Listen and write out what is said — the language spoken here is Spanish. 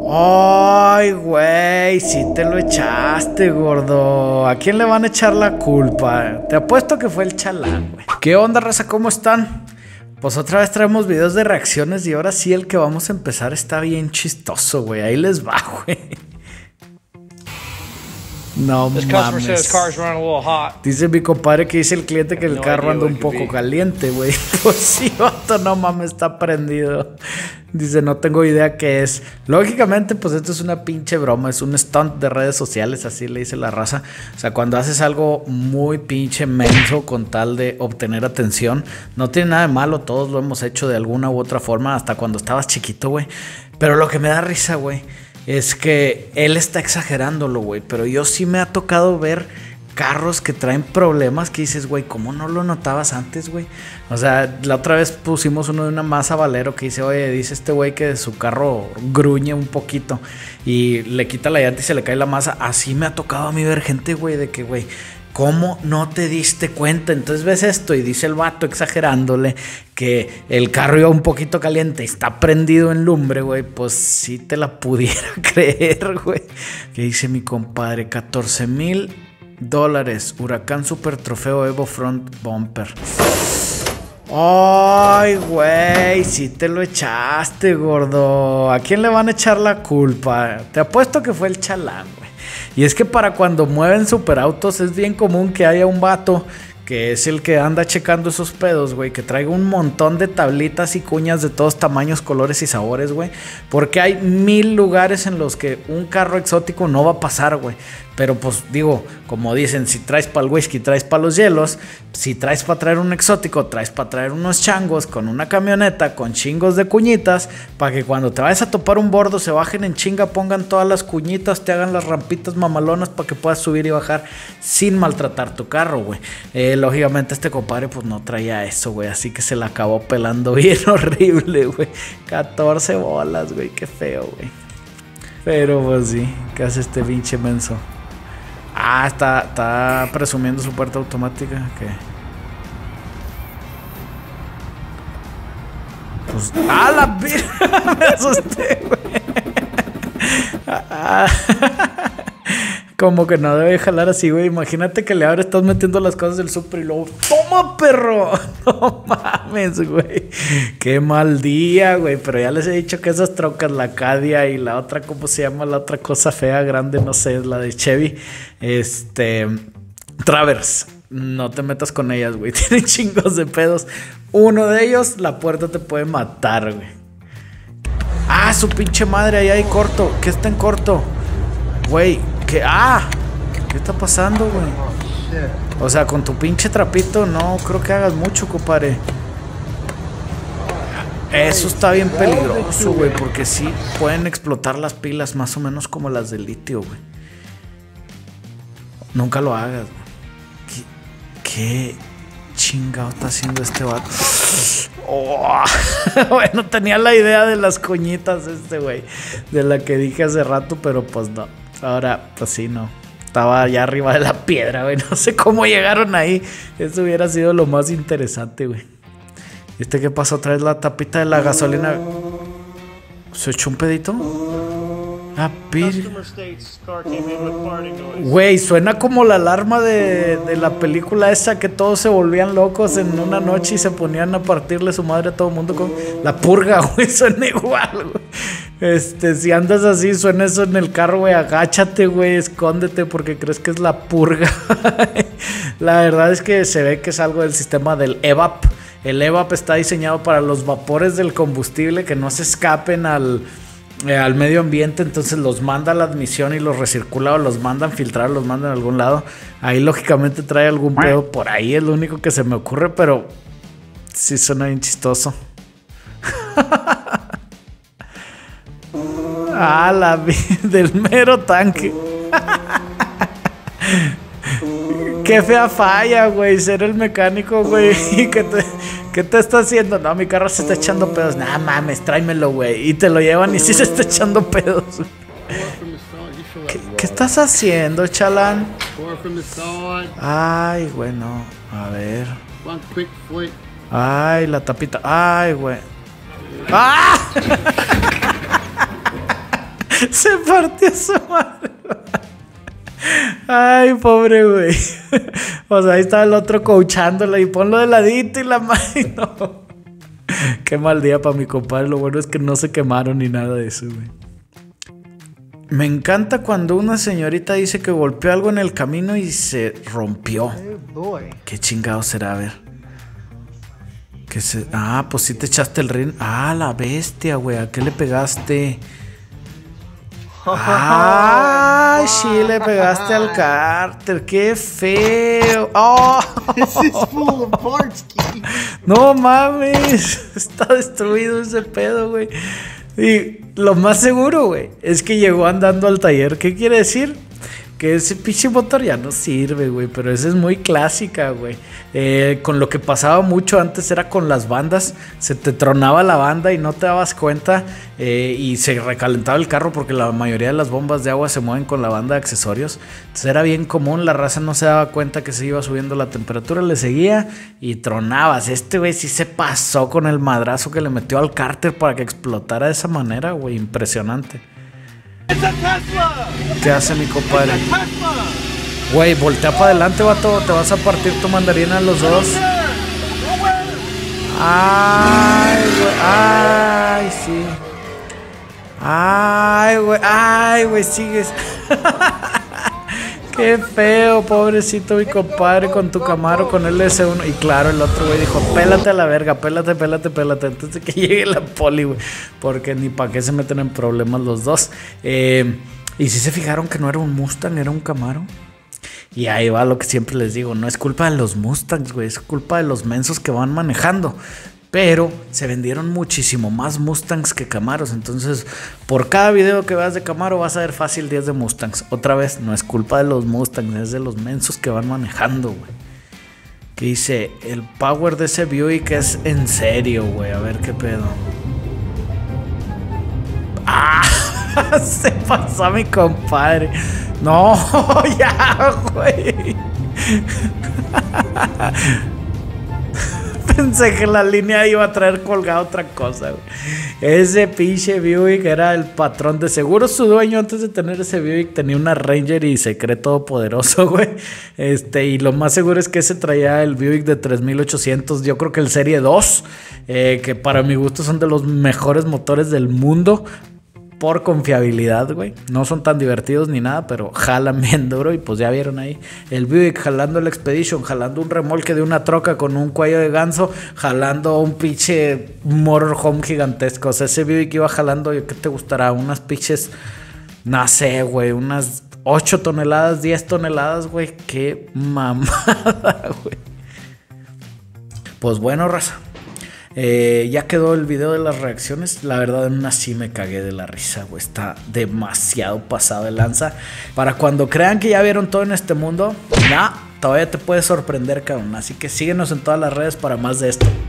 Ay, güey, sí te lo echaste, gordo. ¿A quién le van a echar la culpa? Te apuesto que fue el chalán, güey. ¿Qué onda, raza? ¿Cómo están? Pues otra vez traemos videos de reacciones y ahora sí el que vamos a empezar está bien chistoso, güey. Ahí les va, güey. No mames. Dice mi compadre que dice el cliente que el carro anda un poco caliente, güey. Pues sí, vato, no mames, está prendido. Dice, no tengo idea qué es. Lógicamente, pues esto es una pinche broma. Es un stunt de redes sociales, así le dice la raza. O sea, cuando haces algo muy pinche menso con tal de obtener atención, no tiene nada de malo. Todos lo hemos hecho de alguna u otra forma, hasta cuando estabas chiquito, güey. Pero lo que me da risa, güey, es que él está exagerándolo, güey. Pero yo sí me ha tocado ver carros que traen problemas que dices, güey, ¿cómo no lo notabas antes, güey? O sea, la otra vez pusimos uno de una Mazda Valero que dice, oye, dice este güey que su carro gruñe un poquito y le quita la llanta y se le cae la masa. Así me ha tocado a mí ver gente, güey, de que, güey, ¿cómo no te diste cuenta? Entonces ves esto y dice el vato exagerándole que el carro iba un poquito caliente y está prendido en lumbre, güey. Pues sí te la pudiera creer, güey. Que dice mi compadre, $14,000, Huracán Super Trofeo Evo Front Bumper. Ay, güey, sí te lo echaste, gordo. ¿A quién le van a echar la culpa? Te apuesto que fue el chalán, güey. Y es que para cuando mueven superautos es bien común que haya un vato que es el que anda checando esos pedos, güey, que traiga un montón de tablitas y cuñas de todos tamaños, colores y sabores, güey. Porque hay 1000 lugares en los que un carro exótico no va a pasar, güey. Pero pues digo, como dicen, si traes para el whisky, traes para los hielos. Si traes para traer un exótico, traes para traer unos changos con una camioneta con chingos de cuñitas, para que cuando te vayas a topar un bordo se bajen en chinga, pongan todas las cuñitas, te hagan las rampitas mamalonas para que puedas subir y bajar sin maltratar tu carro, güey. Lógicamente este compadre pues no traía eso, güey, así que se la acabó pelando bien horrible, güey. 14 bolas, güey, qué feo, güey. Pero pues sí, ¿qué hace este pinche menso? Ah, está presumiendo su puerta automática. ¿Qué? Pues. ¡Ah, la virga! Me asusté, güey. Como que no debe jalar así, güey. Imagínate que le ahora estás metiendo las cosas del súper y luego ¡toma, perro! No mames, güey. Qué mal día, güey. Pero ya les he dicho que esas trocas, la Cadia y la otra, ¿cómo se llama? La otra cosa fea, grande, no sé, la de Chevy. Travers. No te metas con ellas, güey. Tienen chingos de pedos. Uno de ellos, la puerta te puede matar, güey. Ah, su pinche madre, ahí hay corto. ¿Qué está en corto? Güey, ¿qué? ¡Ah! ¿Qué está pasando, güey? O sea, con tu pinche trapito no creo que hagas mucho, compadre. Eso está bien peligroso, güey, porque sí pueden explotar las pilas, más o menos como las de litio, güey. Nunca lo hagas, güey. ¿Qué chingado está haciendo este vato? Oh. Bueno, tenía la idea de las coñitas güey, de la que dije hace rato, pero pues no. Ahora, pues sí, no. Estaba allá arriba de la piedra, güey. No sé cómo llegaron ahí. Eso hubiera sido lo más interesante, güey. ¿Viste qué pasó? Traes la tapita de la gasolina. ¿Se echó un pedito? Ah, güey, suena como la alarma de la película esa que todos se volvían locos en una noche y se ponían a partirle su madre a todo el mundo con la purga, güey. Suena igual, güey. Si andas así, suena eso en el carro, güey. Agáchate, güey, escóndete porque crees que es la purga. La verdad es que se ve que es algo del sistema del EVAP. El EVAP está diseñado para los vapores del combustible que no se escapen al medio ambiente, entonces los manda a la admisión y los recircula o los mandan filtrar, los mandan a algún lado. Ahí lógicamente trae algún pedo por ahí, es lo único que se me ocurre, pero sí suena bien chistoso. Ah, del mero tanque. Qué fea falla, güey, ser el mecánico, güey. ¿Qué te está haciendo? No, mi carro se está echando pedos. Nah, mames, tráemelo, güey. Y te lo llevan y sí se está echando pedos. ¿Qué estás haciendo, chalán? Ay, güey, no. A ver. Ay, la tapita. Ay, güey. ¡Ah! Se partió su madre. Ay, pobre güey. O sea, ahí estaba el otro coachándola y ponlo de ladito y la madre. No. Qué mal día para mi compadre. Lo bueno es que no se quemaron ni nada de eso, güey. Me encanta cuando una señorita dice que golpeó algo en el camino y se rompió. ¿Qué chingado será? A ver. Ah, pues sí te echaste el ring. Ah, la bestia, güey. ¿A qué le pegaste? ¡Ay, sí le pegaste al cárter! ¡Qué feo! ¡Oh! No mames, está destruido ese pedo, güey. Y lo más seguro, güey, es que llegó andando al taller. ¿Qué quiere decir? Que ese pinche motor ya no sirve, güey. Pero esa es muy clásica, güey. Con lo que pasaba mucho antes era con las bandas. Se te tronaba la banda y no te dabas cuenta. Y se recalentaba el carro porque la mayoría de las bombas de agua se mueven con la banda de accesorios. Entonces era bien común. La raza no se daba cuenta que se iba subiendo la temperatura. Le seguía y tronabas. Este güey sí se pasó con el madrazo que le metió al cárter para que explotara de esa manera, güey. Impresionante. ¿Qué hace mi compadre? Güey, voltea para adelante, vato. Te vas a partir tu mandarina a los dos. Ay, güey. Ay, sí. Ay, güey, sigues. Qué feo, pobrecito mi compadre con tu Camaro, con el S1. Y claro, el otro güey dijo, pélate a la verga, pélate. Entonces que llegue la poli, güey. Porque ni para qué se meten en problemas los dos. Y si se fijaron que no era un Mustang, era un Camaro. Y ahí va lo que siempre les digo, no es culpa de los Mustangs, güey, es culpa de los mensos que van manejando. Pero se vendieron muchísimo más Mustangs que Camaros. Entonces, por cada video que veas de Camaro vas a ver fácil 10 de Mustangs. Otra vez, no es culpa de los Mustangs, es de los mensos que van manejando, güey. Que dice, el power de ese Buick es en serio, güey. A ver qué pedo. ¡Ah! Se pasó a mi compadre. No, ya, güey. Pensé que la línea iba a traer colgada otra cosa, güey. Ese pinche Buick era el patrón. De seguro su dueño antes de tener ese Buick tenía una Ranger y se cree todopoderoso, güey. Y lo más seguro es que ese traía el Buick de 3800. Yo creo que el Serie 2, que para mi gusto son de los mejores motores del mundo. Por confiabilidad, güey. No son tan divertidos ni nada, pero jalan bien duro. Y pues ya vieron ahí el Buick jalando el Expedition, jalando un remolque de una troca con un cuello de ganso, jalando un pinche motorhome gigantesco. O sea, ese Buick iba jalando, ¿qué te gustará? Unas pinches, no sé, güey, unas 8 toneladas, 10 toneladas, güey. Qué mamada, güey. Pues bueno, raza. Ya quedó el video de las reacciones. La verdad, en una sí me cagué de la risa, güey. Está demasiado pasado de lanza. Para cuando crean que ya vieron todo en este mundo, todavía te puede sorprender, cabrón. Así que síguenos en todas las redes para más de esto.